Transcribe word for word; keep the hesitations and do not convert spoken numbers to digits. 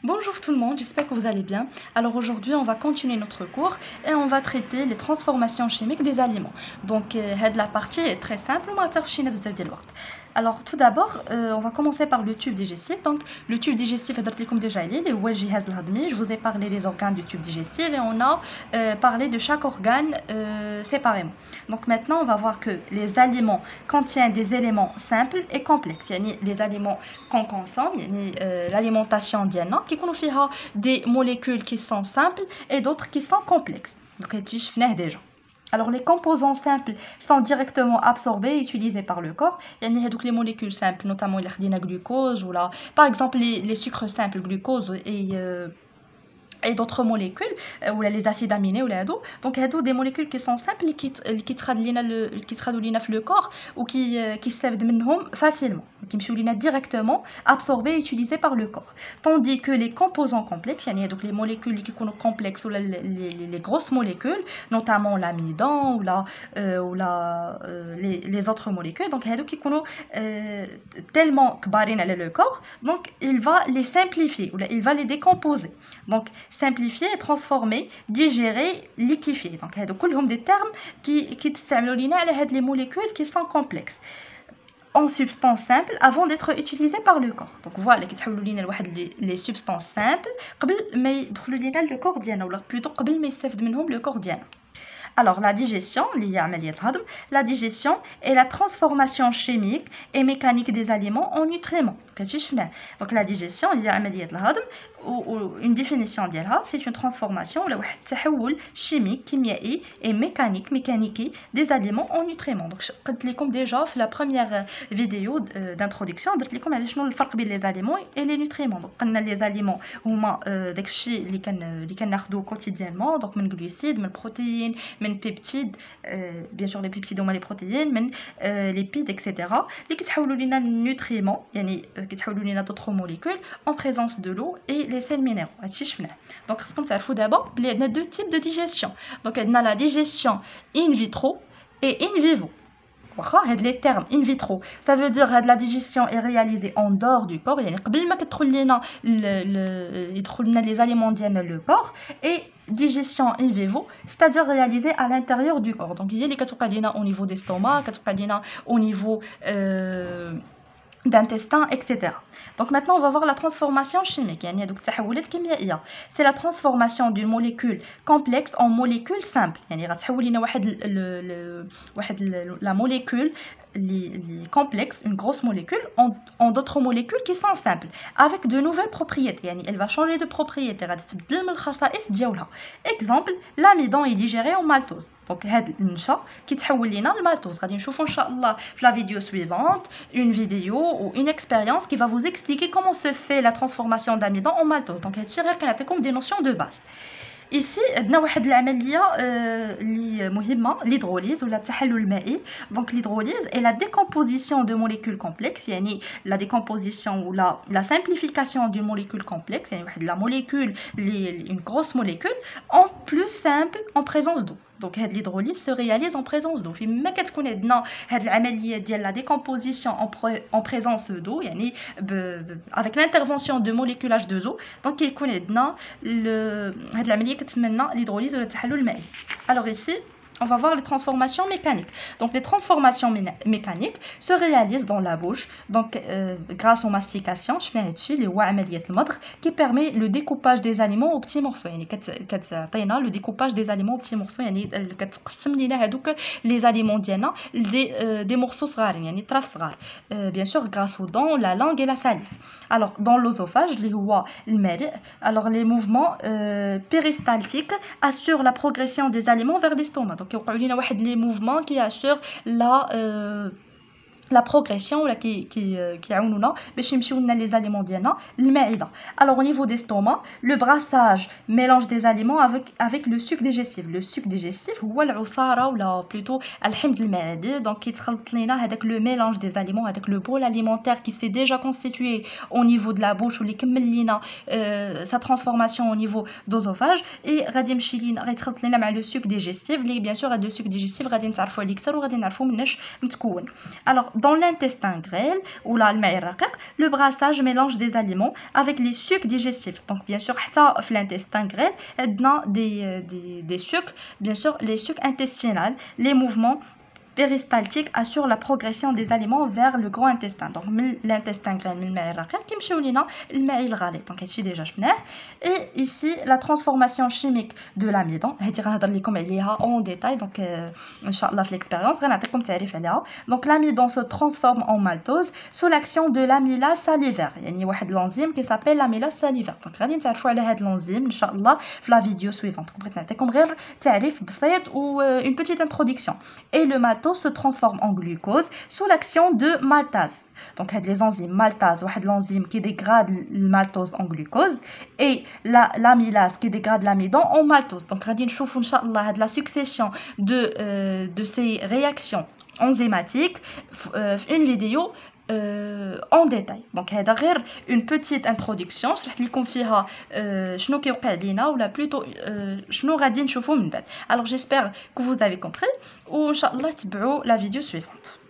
Bonjour tout le monde, j'espère que vous allez bien. Alors aujourd'hui, on va continuer notre cours et on va traiter les transformations chimiques des aliments. Donc euh, la partie est très simple, ما تاخدش بزاف ديال الوقت. Alors tout d'abord, euh, on va commencer par le tube digestif. Donc le tube digestif, هضرت لكم déjà عليه اللي هو الجهاز الهضمي. Je vous ai parlé des organes du tube digestif et on a euh, parlé de chaque organe euh, séparément. Donc maintenant, on va voir que les aliments contiennent des éléments simples et complexes. يعني les aliments qu'on consomme, يعني euh, l'alimentation ديالنا كيكونوا فيها des molécules qui sont simples et d'autres qui sont complexes. Donc هادشي شفناه déjà. Alors les composants simples sont directement absorbés et utilisés par le corps. يعني هذوك les molécules simples, notamment إلا خدينا glucose ou là, par exemple les, les sucres simples, glucose et euh, et d'autres molécules euh, ou les acides aminés ou les ados. Donc هادو des molécules qui sont simples اللي كيت- اللي كيتخادوا لينا le- اللي كيتخادوا لينا في le corps ou qui euh, qui s'évadent منهم facilement, كيمشيو لينا directement absorbés et utilisés par le corps. Tandis que les composants complexes, يعني هادوك les molécules اللي كيكونوا complexes ou les, les, les grosses molécules, notamment l'amidon ou la euh, ou la euh, les, les autres molécules, donc هادو كيكونوا euh, tellement كبارين على le corps, donc il va les simplifier ou il va les décomposer. Donc simplifier, transformer, digérer, liquéfier. Donc هادو كلهم des termes qui qui تستعملوا لينا على هاد les molécules qui sont complexes en substance simple avant d'être utilisées par le corps. Donc voilà كيتحولوا لينا لواحد les, les substances simples قبل ما يدخلوا لينا le corps ديالنا ولا plutôt قبل ما يستافد منهم le corps ديالنا. Alors la digestion, اللي هي عملية الهضم, la digestion est la transformation chimique et mécanique des aliments en nutriments. كتشي شفناه. Donc la digestion هي عملية الهضم و une définition ديالها c'est une transformation ولا واحد التحول chimique كيميائي et mécanique mécanique des aliments en nutriments. Donc قلت لكم déjà في la première vidéo d'introduction درت لكم على شنو الفرق بين les aliments et les nutriments. Donc قلنا les aliments هما داكشي اللي كان اللي كناخذوه quotidiennement, donc من glucides, من protéines, من peptides, euh, bien sûr les peptides هما les protéines, من euh, lipides et cetera اللي كيتحولوا لينا nutriments يعني كيتحولوا لينا d'autres molécules en présence de l'eau et les sels minéraux. هادشي شفناه. دونك خصكم تعرفوا دابا بلي عندنا deux types de digestion. Donc عندنا la digestion in vitro et in vivo. واخا هاد لي termes in vitro ça veut dire هاد la digestion est réalisée en dehors du corps, يعني قبل ما كتدخل لينا يدخل لنا les aliments ديالنا le corps, et digestion in vivo c'est-à-dire réalisée à l'intérieur du corps. Donc هي اللي كتوقع لينا au niveau d'estomac, كتوقع لينا au niveau euh, d'intestin, et cetera. Donc maintenant on va voir la transformation chimique. يعني هذوك التحولات الكيميائية. C'est la transformation d'une molécule complexe en molécule simple. يعني غتحول لنا واحد ال ال واحد ال la molécule les complexes, une grosse molécule, en, en d'autres molécules qui sont simples, avec de nouvelles propriétés. يعني elle va changer de propriété. غادي تبدل من الخصائص ديالها. Exemple, l'amidon est digéré en maltose. Donc هاد النشا كيتحول لينا للمالتوز. غادي نشوفوا ان شاء الله في la vidéo suivante une vidéo ou une expérience qui va vous expliquer comment se fait la transformation d'amidon en maltose. Donc هادشي غير كنعطيكم des notions de base. Ici عندنا واحد العمليه اللي مهمه, l'hydrolyse ولا التحلل المائي. Donc l'hydrolyse est la décomposition de molécules complexes, يعني la décomposition ou la la simplification d'une molécule complexe, يعني واحد la molécule une grosse molécule en plus simple en présence d'eau. Donc هاد l'hydrolyse se réalise en présence d'eau. فيما كتكون عندنا هاد العمليه ديال la décomposition en, en présence d'eau, يعني ب, ب, avec l'intervention de moléculage de eau, donc كيكون عندنا هاد العمليه كتسمى l'hydrolyse ولا التحلل المائي. Alors ici on va voir les transformations mécaniques. Donc les transformations mécaniques se réalisent dans la bouche, donc euh, grâce aux mastications, qui permet le découpage des aliments aux petits morceaux. يعني كتعطينا le découpage des aliments aux petits morceaux, يعني كتقسم لينا هذوك les aliments ديالنا des euh, des morceaux صغارين, يعني طرف صغار. Euh, bien sûr grâce aux dents, la langue et la salive. Alors dans l'œsophage اللي هو المريء, alors les mouvements euh, péristaltiques assurent la progression des aliments vers l'estomac. Donc كيوقعوا لينا واحد لي موفمون كي اسور لا la progression ولا كي كي كيعاونونا باش يمشيو لنا لي زاليمون ديالنا للمعده. Alors au niveau d'estomac, le brassage mélange des aliments avec avec le suc digestif. Le suc digestif هو العصاره ولا plutôt الحمض المعدي. Donc كيتخلط لينا هذاك le mélange des aliments, هذاك le bol alimentaire qui s'est déjà constitué au niveau de la bouche واللي كمل لينا euh, sa transformation au niveau d'œsophage, et غادي يمشي لينا غيتخلط لينا مع le suc digestif اللي bien sûr هذا le suc digestif غادي نتعرفوا عليه اكثر وغادي نعرفوا مناش متكون. Alors dans l'intestin grêle ou là المعي الرقيق, le brassage mélange des aliments avec les sucs digestifs. Donc bien sûr حتى في l'intestin grêle عندنا des des des sucs, bien sûr les sucs intestinaux, les mouvements péristaltique assure la progression des aliments vers le grand intestin. Donc l'intestin grêle من المعي الرقيق كيمشيو لينا المعي الغليظ. Donc هادشي ديجا شفناه. Et ici la transformation chimique de l'amidon هادي غنهضر لكم عليها en détail. Donc ان شاء الله في l'expérience غنعطيكم تعريف عليها. Donc l'amidon se transforme en maltose sous l'action de l'amylase salivaire. يعني واحد l'enzyme qui s'appelle l'amylase salivaire. Donc غادي نتعرفوا على هاد l'enzyme ان شاء الله في la vidéo suivante. بغيت نعطيكم غير تعريف بسيط ou une petite introduction. Et le se transforme en glucose sous l'action de maltase. Donc les enzymes maltase, l'enzyme qui dégrade le maltose en glucose et la l'amylase qui dégrade l'amidon en maltose. Donc غادي نشوفوا ان شاء الله la succession de euh, de ces réactions enzymatiques في une vidéo euh, en détail. Donc هذا غير une petite introduction شرحت لكم فيها euh, شنو كيوقع لينا ولا plutôt euh, شنو غادي نشوفوا من بعد. Alors j'espère que vous avez compris وان شاء الله تبعوا la vidéo suivante.